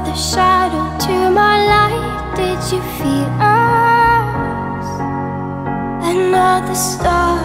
another shadow to my light. Did you feel us? Another star